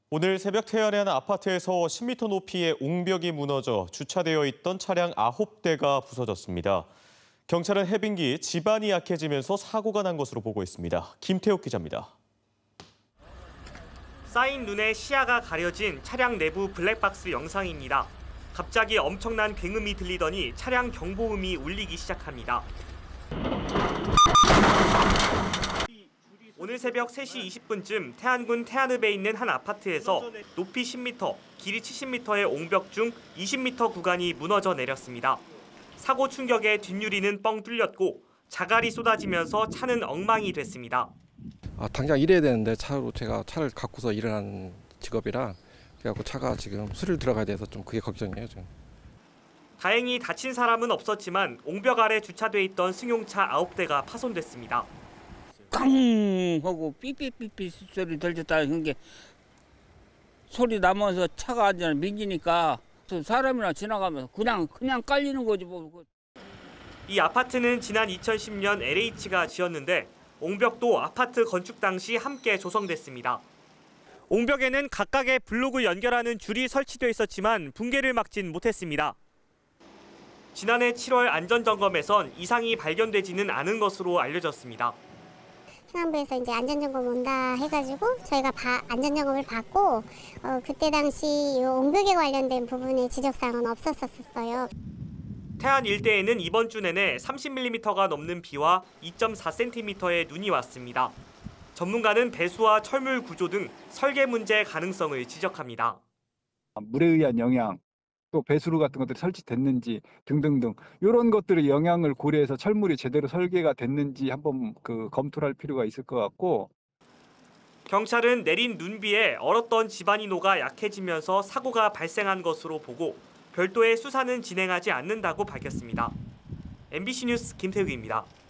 오늘 새벽 태안의 한 아파트에서 10m 높이의 옹벽이 무너져 주차되어 있던 차량 9대가 부서졌습니다. 경찰은 해빙기 지반이 약해지면서 사고가 난 것으로 보고 있습니다. 김태욱 기자입니다. 쌓인 눈에 시야가 가려진 차량 내부 블랙박스 영상입니다. 갑자기 엄청난 굉음이 들리더니 차량 경보음이 울리기 시작합니다. 오늘 새벽 3시 20분쯤 태안군 태안읍에 있는 한 아파트에서 높이 10m, 길이 70m의 옹벽 중 20m 구간이 무너져 내렸습니다. 사고 충격에 뒷유리는 뻥 뚫렸고 자갈이 쏟아지면서 차는 엉망이 됐습니다. 당장 일해야 되는데 제가 차를 갖고서 일하는 직업이라 그래갖고 차가 지금 수리를 들어가야 돼서 좀 그게 걱정이에요 지금. 다행히 다친 사람은 없었지만 옹벽 아래 주차돼 있던 승용차 9대가 파손됐습니다. 깡 하고 삐삐삐삐 소리 들렸다 한 게 소리 나면서 차가 완전 밀리니까 사람이나 지나가면서 그냥 깔리는 거지 뭐. 이 아파트는 지난 2010년 LH가 지었는데 옹벽도 아파트 건축 당시 함께 조성됐습니다. 옹벽에는 각각의 블록을 연결하는 줄이 설치돼 있었지만 붕괴를 막진 못했습니다. 지난해 7월 안전점검에선 이상이 발견되지는 않은 것으로 알려졌습니다. 행안부에서 이제 안전점검 온다 해가지고 저희가 안전점검을 받고 그때 당시 이 옹벽에 관련된 부분에 지적사항은 없었어요. 태안 일대에는 이번 주 내내 30mm가 넘는 비와 2.4cm의 눈이 왔습니다. 전문가는 배수와 철물 구조 등 설계 문제 가능성을 지적합니다. 물에 의한 영향, 또 배수로 같은 것들이 설치됐는지 등등등 이런 것들의 영향을 고려해서 철물이 제대로 설계가 됐는지 한번 검토를 할 필요가 있을 것 같고. 경찰은 내린 눈비에 얼었던 지반이 녹아 약해지면서 사고가 발생한 것으로 보고 별도의 수사는 진행하지 않는다고 밝혔습니다. MBC 뉴스 김태욱입니다.